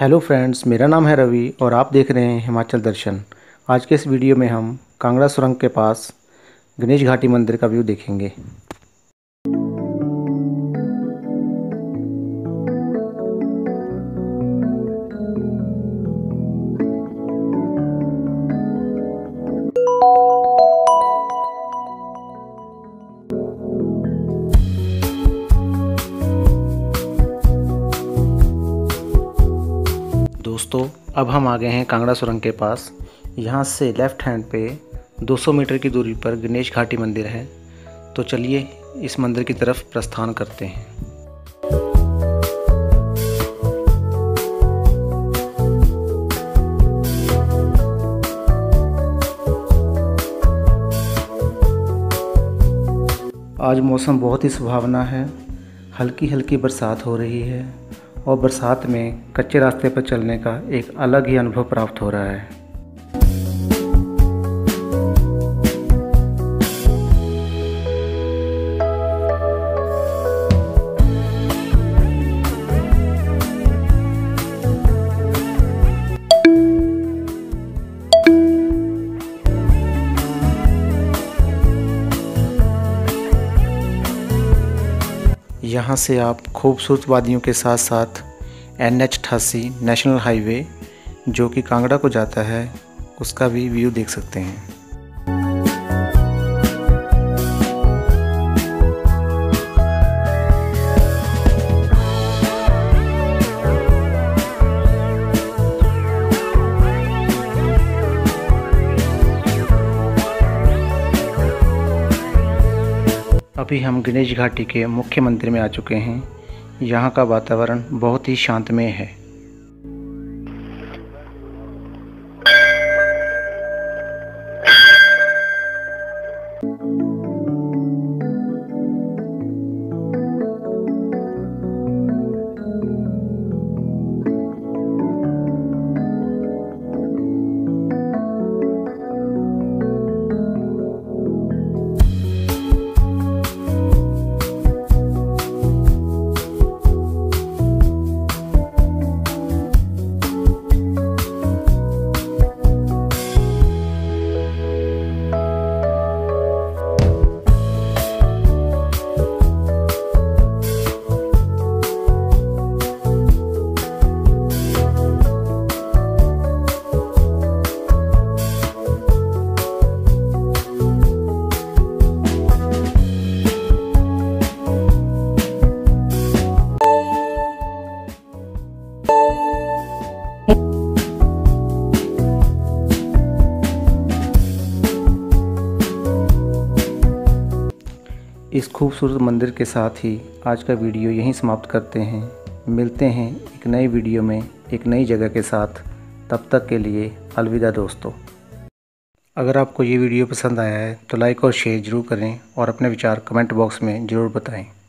Hello friends, मेरा नाम है रवि और आप देख रहे हैं हिमाचल दर्शन। आज के इस वीडियो में हम कांगड़ा सुरंग के पास गणेश घाटी मंदिर का व्यू देखेंगे। दोस्तों, अब हम आ गए हैं कांगड़ा सुरंग के पास। यहाँ से लेफ़्ट हैंड पे 200 मीटर की दूरी पर गणेश घाटी मंदिर है। तो चलिए इस मंदिर की तरफ प्रस्थान करते हैं। आज मौसम बहुत ही सुहावना है। हल्की हल्की बरसात हो रही है और बरसात में कच्चे रास्ते पर चलने का एक अलग ही अनुभव प्राप्त हो रहा है। यहाँ से आप खूबसूरत वादियों के साथ साथ NH88 नेशनल हाईवे जो कि कांगड़ा को जाता है उसका भी व्यू देख सकते हैं। अभी हम गणेश घाटी के मुख्य मंदिर में आ चुके हैं। यहाँ का वातावरण बहुत ही शांतमय है। इस खूबसूरत मंदिर के साथ ही आज का वीडियो यहीं समाप्त करते हैं। मिलते हैं एक नई वीडियो में एक नई जगह के साथ। तब तक के लिए अलविदा दोस्तों। अगर आपको ये वीडियो पसंद आया है तो लाइक और शेयर ज़रूर करें और अपने विचार कमेंट बॉक्स में ज़रूर बताएं।